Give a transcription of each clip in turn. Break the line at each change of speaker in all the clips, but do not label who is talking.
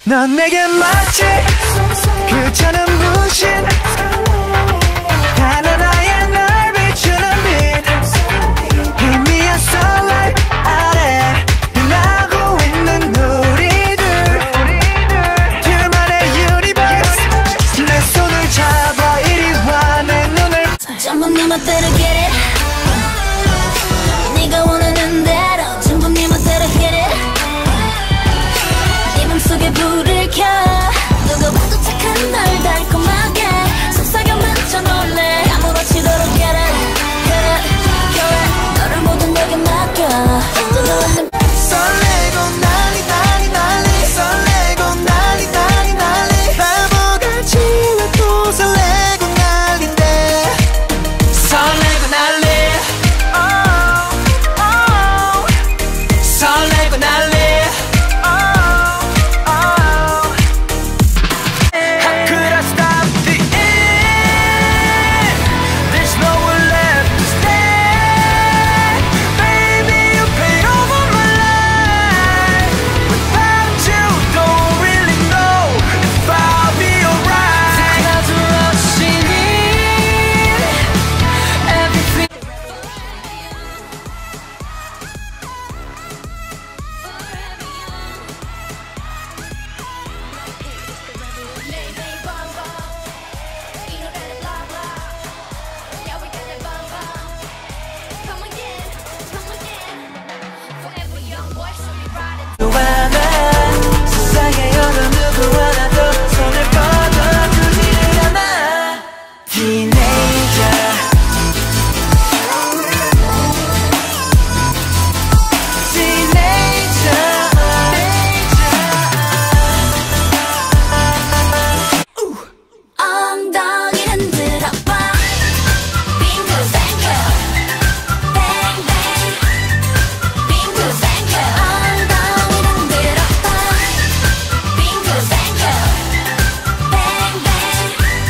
넌 내게 마치 그처럼 부신 단 하나의 널 비추는 빛 희미한 sunlight 아래 빛나고 있는 우리들 둘만의 universe 내 손을 잡아 이리 와 내 눈을
전부 네 멋대로 get it 네가 원하는 대로 전부 네 멋대로 hit it 네 맘속에 불을 켜 누가 봐도 착한 널 달콤하게 속삭여 만져 놀래 아무렇지도록 get it get it get it 너를 모든 여기 맡겨 뜨거운
설레고 난리 난리 난리 설레고 난리 난리 난리 바보같이 왜 또 설레고 난리인데 설레고 난리 oh, oh. 설레고 난리 oh, oh. How could I stop the end? There's nowhere left to stay. Baby, you paid over my life. Without you, don't really know if I'll be alright. 나도 rushing in. Everything. 세상에 어느 누구 하나도 손을 뻗어주지를 않아. Teenager.
엉덩이 흔들어봐 빙글뱅글 뱅뱅 빙글뱅글 엉덩이 흔들어봐 빙글뱅글 뱅뱅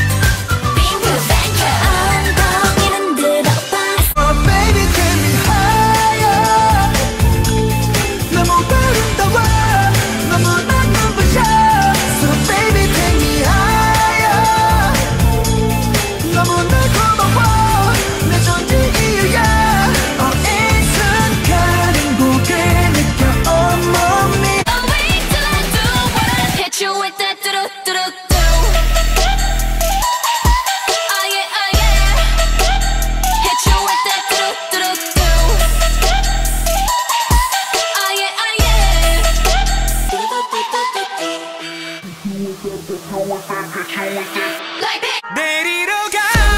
빙글뱅글 엉덩이 흔들어봐
Oh baby take me higher. 너무 아름다워 너무나 눈부셔. So baby take me higher. 너무나 고마워 내 존재 이유야. 이 순간 행복을 느껴 온몸이.
Oh wait till I do what I hit you with that do-do-do-do. Oh yeah, oh yeah. Hit you with that do-do-do-do. Oh yeah, oh yeah. Like that.
내리러 가.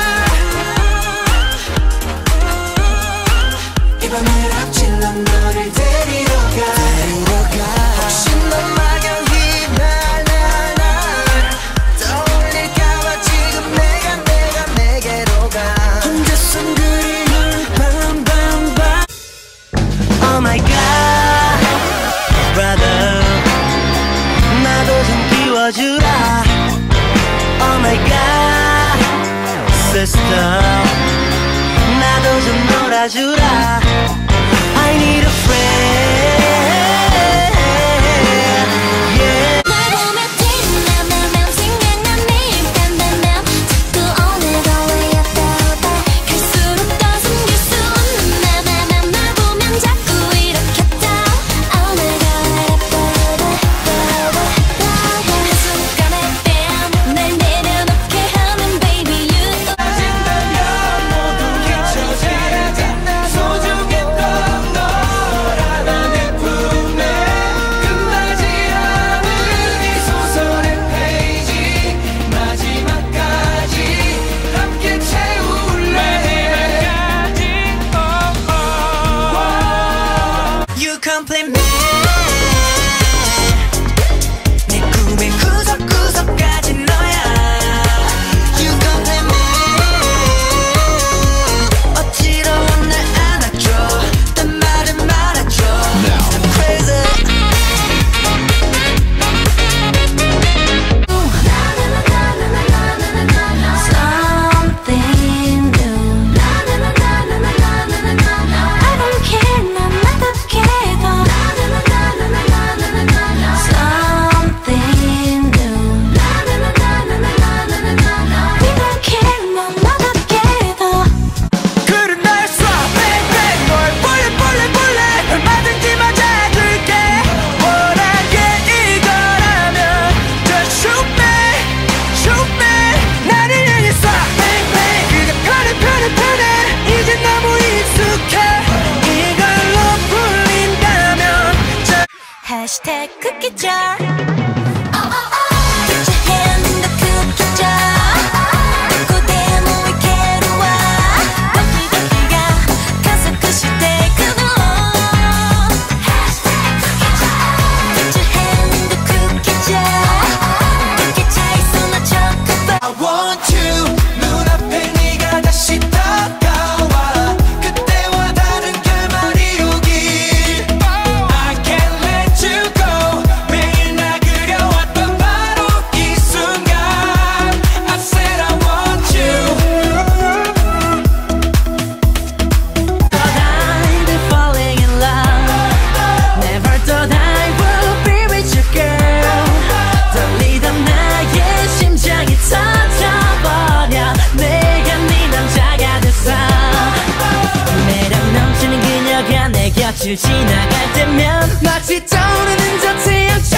이 밤을 앞질러 너를 데리러 가. 혹시 넌 막연히 날 떠올릴까봐 지금 내가 내게로 가. 혼자 쓴 그림을 밤밤밤. Oh my god, brother. 나도 좀 끼워주라. Oh my god, sister. 나도 좀 놀아주라. I need a friend. Yeah.
널 보며 뒷나면 생각나니 딴딴딴 자꾸 오늘도 왜 왔다 갈수록 더 숨길 수 없는 나만 날 보면 자꾸 이렇게 떠 Oh my god 한순간에 뺨 날 내려놓게 하는 baby you
진다면 모두 잊혀지겠다. 소중한
hashtag cookie jar. Put your hand in the cookie jar. 누구 데모이케로와 도끼도끼가 가서 그 시대 그거. hashtag cookie jar. Put your hand in the cookie jar. cookie 차 있어 나 chocolate.
I want you 눈앞에 네가 다시 다가와 그때와 다른 결말이 오길 I can't let you go 매일 나 그려왔던 바로 이 순간 I said I want you
Thought I'd be falling in love. Never thought I would be with you, girl. 떨리던 나의 심장이 터져버려. 내가 네 남자가 됐어. 매력 넘치는 그녀가 내 곁을 지나갈 때면 마치 떠오르는 저 태양처럼